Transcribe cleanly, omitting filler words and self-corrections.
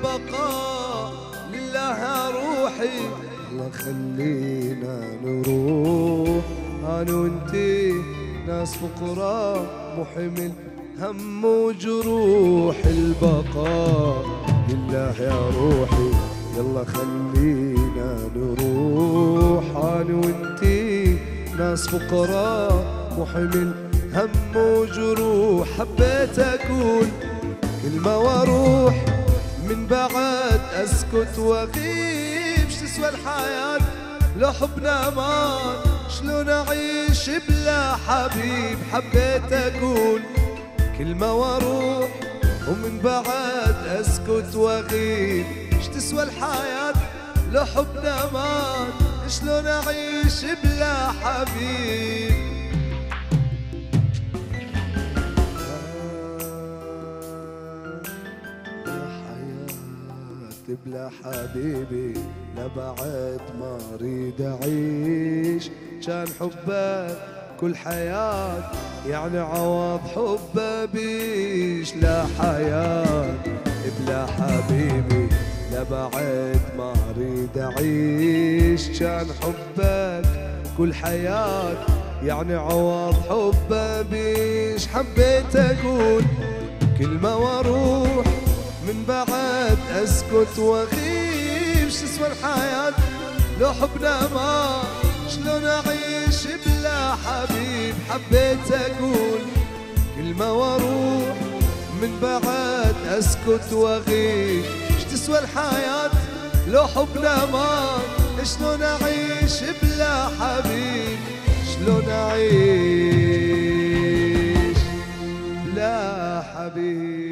البقاء لله يا روحي. الله خلينا نروح انا وانتي ناس فقراء مو حمل هم وجروح. البقاء لله يا روحي. يلا خلينا نروح انا وانتي ناس فقراء مو حمل هم وجروح. حبيت اقول كلمة واروح من بعد اسكت واغيب. شو تسوى الحياة لو حبنا مات؟ شلون اعيش بلا حبيب؟ حبيت اقول كلمة واروح ومن بعد اسكت واغيب. شو تسوى الحياة لو حبنا مات؟ شلون اعيش بلا حبيب؟ بلا حبيبي لبعد ما اريد اعيش. كان حبك كل حياة يعني عوض حبه بيش. لا حياة بلا حبيبي لبعد ما اريد اعيش. كان حبك كل حياة يعني عوض حبه بيش. حبيت اقول كلمة واروح من بعد اسكت واغيب. شو تسوى الحياة لو حبنا ما؟ شلون اعيش بلا حبيب؟ حبيت اقول كلمة واروح من بعد اسكت واغيب. شو تسوى الحياة لو حبنا ما؟ شلون اعيش بلا حبيب؟ شلون اعيش بلا حبيب؟